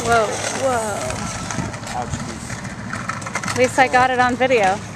Whoa, whoa. Ouch, At least I got it on video.